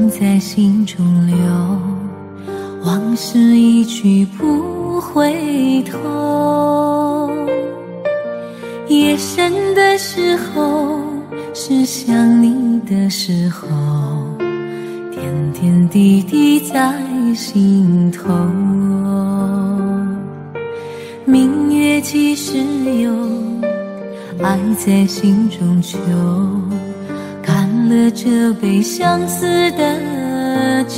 情在心中流，往事一去不回头。夜深的时候，是想你的时候，点点滴滴在心头。明月几时有，爱在心中求，干了这杯相思的酒。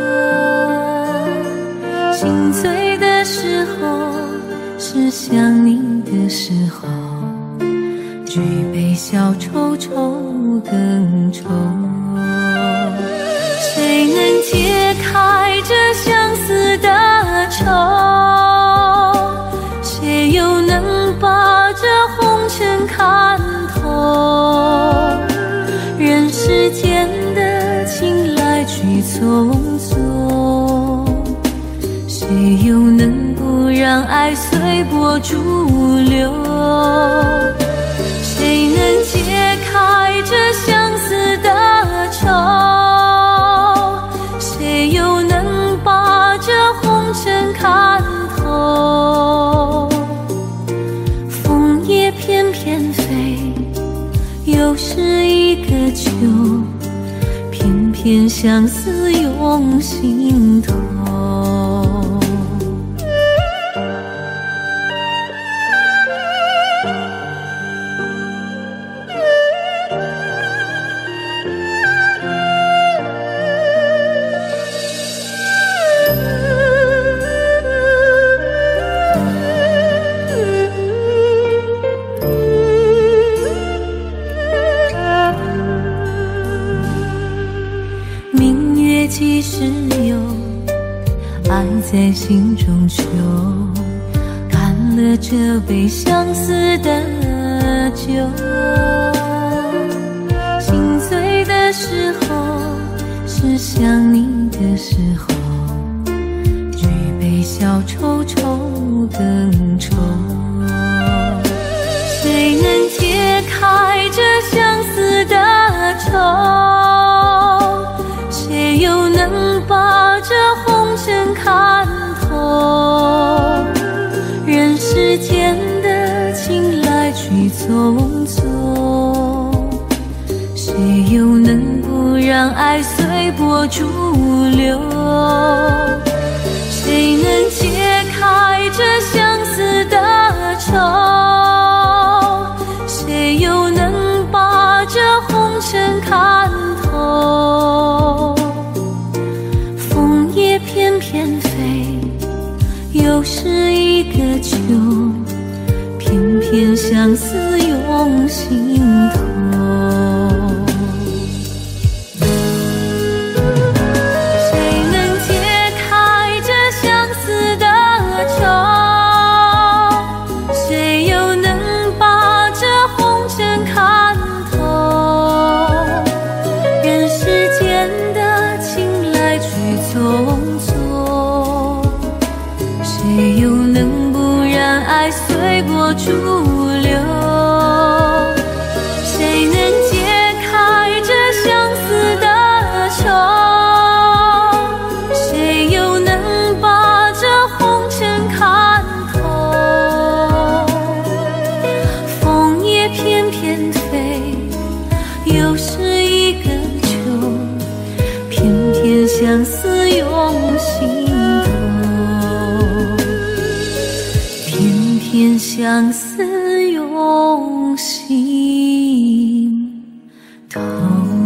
心醉的时候，是想你的时候，举杯消愁愁更愁。谁能解开这相思的愁？谁又能把这红尘看透？人世间的情来去匆匆，谁又能不让爱随波逐流？谁能解开这相思的愁？谁又能把这红尘看透？枫叶翩翩飞，又是一个秋，偏偏相思涌心头。几时有，爱在心中求，干了这杯相思的酒。心醉的时候，是想你的时候，举杯消愁愁更愁。谁能解开这相思的愁？谁又能把这红尘看透？人世间的情来去匆匆，谁又能不让爱随波逐流？谁能解开这相思的愁？谁又能把这红尘看透？枫叶翩翩飞，又是一个秋，偏偏相思涌心头。谁又能不让爱随波逐流？谁能解开这相思的愁？谁又能把这红尘看透？枫叶翩翩飞，又是一个秋，偏偏相思涌心头。偏相思涌心头。